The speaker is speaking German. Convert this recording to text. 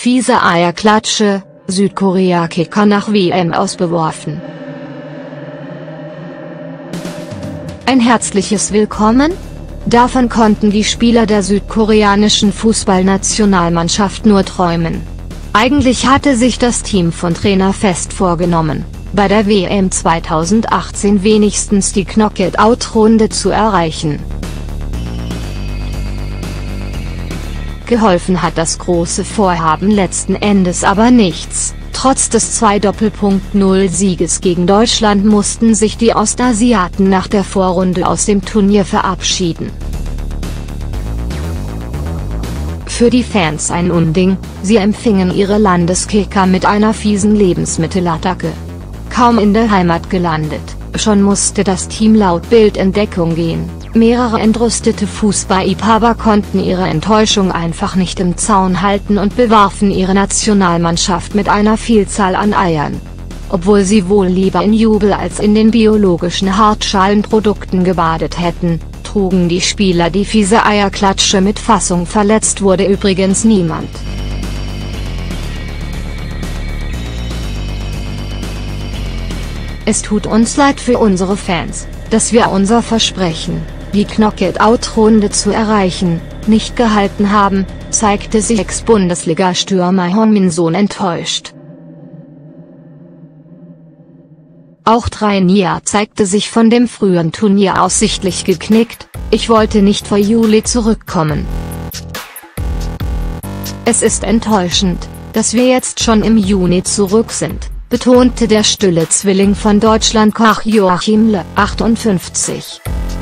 Fiese Eierklatsche, Südkorea-Kicker nach WM ausbeworfen. Ein herzliches Willkommen? Davon konnten die Spieler der südkoreanischen Fußballnationalmannschaft nur träumen. Eigentlich hatte sich das Team von Trainer fest vorgenommen, bei der WM 2018 wenigstens die Knockout-Runde zu erreichen. Geholfen hat das große Vorhaben letzten Endes aber nichts. Trotz des 2:0-Sieges gegen Deutschland mussten sich die Ostasiaten nach der Vorrunde aus dem Turnier verabschieden. Für die Fans ein Unding, sie empfingen ihre Landeskicker mit einer fiesen Lebensmittelattacke. Kaum in der Heimat gelandet, schon musste das Team laut Bild in Deckung gehen. Mehrere entrüstete Fußballliebhaber konnten ihre Enttäuschung einfach nicht im Zaun halten und bewarfen ihre Nationalmannschaft mit einer Vielzahl an Eiern. Obwohl sie wohl lieber in Jubel als in den biologischen Hartschalenprodukten gebadet hätten, trugen die Spieler die fiese Eierklatsche mit Fassung. Verletzt wurde übrigens niemand. Es tut uns leid für unsere Fans, dass wir unser Versprechen, die Knockout-Runde zu erreichen, nicht gehalten haben, zeigte sich Ex-Bundesliga-Stürmer Heung Min Son enttäuscht. Auch Trainier zeigte sich von dem frühen Turnier aus sichtlich geknickt: Ich wollte nicht vor Juli zurückkommen. Es ist enttäuschend, dass wir jetzt schon im Juni zurück sind, betonte der stille Zwilling von Deutschland Koch Joachim Löw, 58.